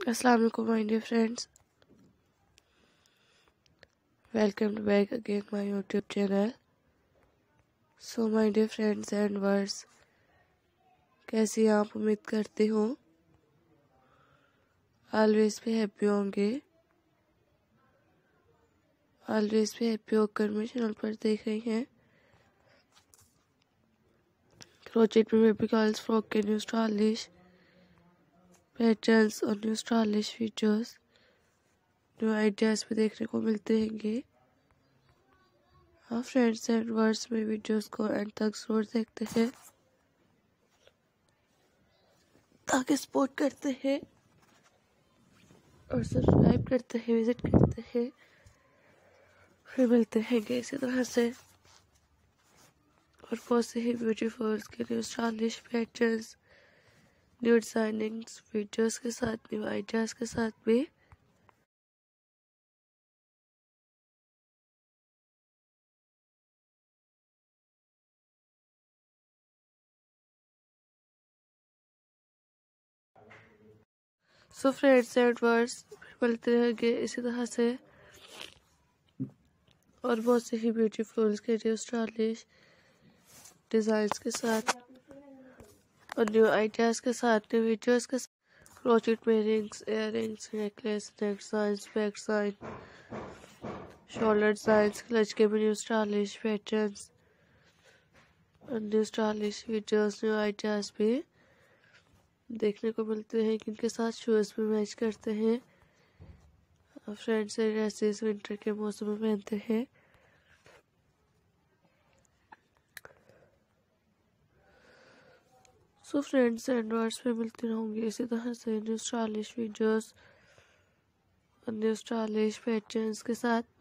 अस्सलाम वालेकुम my dear friends, welcome back again my YouTube channel. So my dear friends and viewers, कैसी आप उम्मीद करती हूँ ऑलवेज भी हैप्पी होंगे। ऑलवेज भी हैप्पी होकर मेरे चैनल पर देख रही हैं क्रोचेट में बेबी गर्ल्स फ्रॉक के न्यू स्टाइलिश पैटर्न्स और new stylish features, new ideas भी देखने को मिलते हैंगे। हाँ फ्रेंड्स एंड वर्ड्स में वीडियोस को एंड तक जरूर देखते हैं ताकि सपोर्ट करते हैं और सब्सक्राइब करते हैं, विजिट करते हैं। फिर मिलते हैं इसी तरह से और बहुत से ही ब्यूटीफुल के new stylish patterns, new designings videos के साथ, न्यू आइडियाज़ के साथ भी। सो फ्रेंड्स एंड वर्ड्स मिलते रहेंगे इसी तरह से और बहुत से ही ब्यूटीफुल के न्यू स्टाइलिश डिज़ाइंस के साथ और न्यू आइडियाज़ के साथ, न्यू वीडियोस के साथ। क्रोचेट में rings, ear rings, necklace, neck designs, back design, shoulder designs, clutch के भी न्यू स्टाइलिश पैटर्न्स और new stylish videos, new ideas भी देखने को मिलते हैं। इनके साथ शूज़ भी मैच करते हैं। फ्रेंड्स एंड ड्रेसेस विंटर के मौसम में पहनते हैं। सो फ्रेंड्स एंड वर्ड्स में मिलती रहूँगी इसी तरह से न्यू स्टाइलिश वीडियोस और न्यू स्टाइलिश पैटर्न्स के साथ।